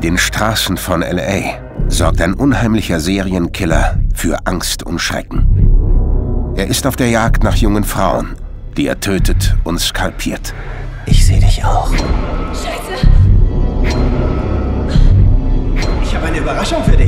den Straßen von LA sorgt ein unheimlicher Serienkiller für Angst und Schrecken. Er ist auf der Jagd nach jungen Frauen, die er tötet und skalpiert. Ich sehe dich auch. Scheiße! Ich habe eine Überraschung für dich.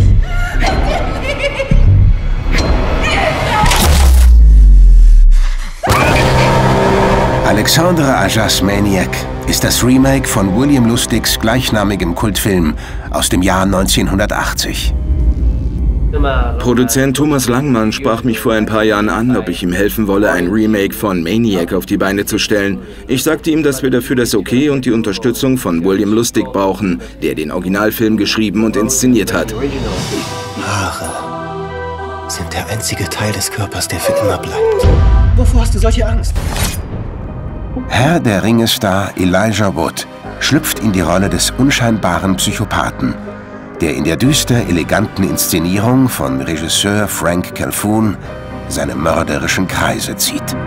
Alexandre Ajas Maniac ist das Remake von William Lustigs gleichnamigem Kultfilm aus dem Jahr 1980. Produzent Thomas Langmann sprach mich vor ein paar Jahren an, ob ich ihm helfen wolle, ein Remake von Maniac auf die Beine zu stellen. Ich sagte ihm, dass wir dafür das Okay und die Unterstützung von William Lustig brauchen, der den Originalfilm geschrieben und inszeniert hat. Haare sind der einzige Teil des Körpers, der für immer bleibt. Wovor hast du solche Angst? Herr der Ringe-Star Elijah Wood schlüpft in die Rolle des unscheinbaren Psychopathen, der in der düster eleganten Inszenierung von Regisseur Frank Calhoun seine mörderischen Kreise zieht.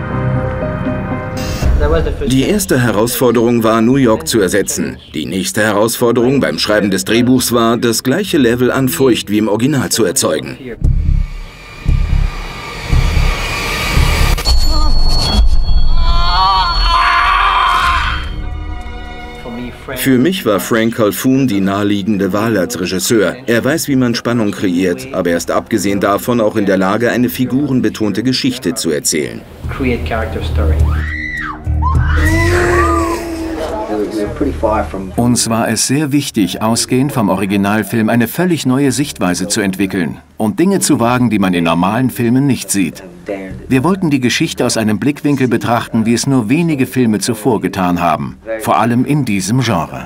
Die erste Herausforderung war, New York zu ersetzen. Die nächste Herausforderung beim Schreiben des Drehbuchs war, das gleiche Level an Furcht wie im Original zu erzeugen. Für mich war Frank Calhoun die naheliegende Wahl als Regisseur. Er weiß, wie man Spannung kreiert, aber er ist abgesehen davon auch in der Lage, eine figurenbetonte Geschichte zu erzählen. Uns war es sehr wichtig, ausgehend vom Originalfilm eine völlig neue Sichtweise zu entwickeln und Dinge zu wagen, die man in normalen Filmen nicht sieht. Wir wollten die Geschichte aus einem Blickwinkel betrachten, wie es nur wenige Filme zuvor getan haben, vor allem in diesem Genre.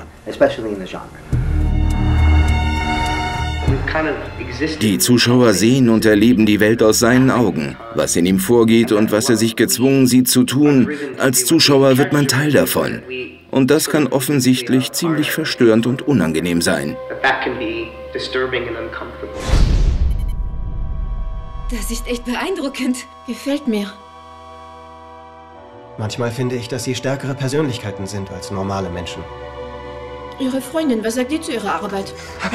Die Zuschauer sehen und erleben die Welt aus seinen Augen, was in ihm vorgeht und was er sich gezwungen sieht zu tun. Als Zuschauer wird man Teil davon. Und das kann offensichtlich ziemlich verstörend und unangenehm sein. Das ist echt beeindruckend. Gefällt mir. Manchmal finde ich, dass sie stärkere Persönlichkeiten sind als normale Menschen. Ihre Freundin, was sagt die zu ihrer Arbeit?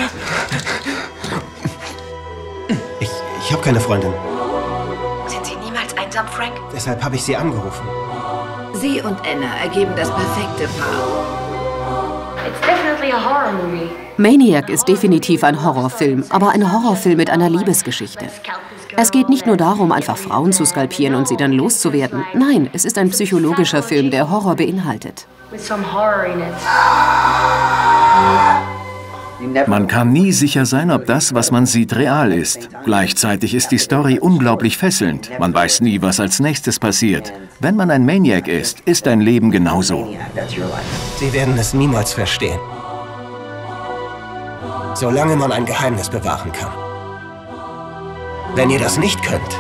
Ich habe keine Freundin. Sind Sie niemals einsam, Frank? Deshalb habe ich sie angerufen. Sie und Anna ergeben das perfekte Paar. It's definitely a horror movie. Maniac ist definitiv ein Horrorfilm, aber ein Horrorfilm mit einer Liebesgeschichte. Es geht nicht nur darum, einfach Frauen zu skalpieren und sie dann loszuwerden. Nein, es ist ein psychologischer Film, der Horror beinhaltet. With some horror in it. Man kann nie sicher sein, ob das, was man sieht, real ist. Gleichzeitig ist die Story unglaublich fesselnd. Man weiß nie, was als nächstes passiert. Wenn man ein Maniac ist ein Leben genauso. Sie werden es niemals verstehen. Solange man ein Geheimnis bewahren kann. Wenn ihr das nicht könnt,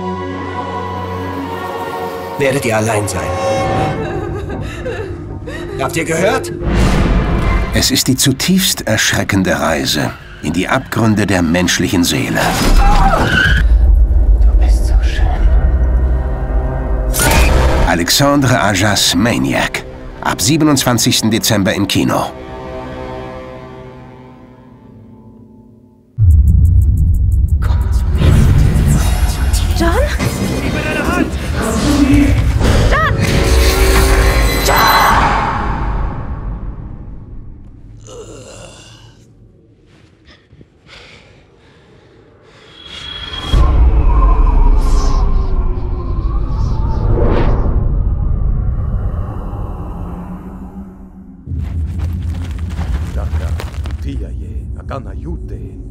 werdet ihr allein sein. Habt ihr gehört? Es ist die zutiefst erschreckende Reise in die Abgründe der menschlichen Seele. Du bist so schön. Alexandre Ajas Maniac. Ab 27. Dezember im Kino. John? Gib mir deine Hand! John! Daka, tiaye, akana yute.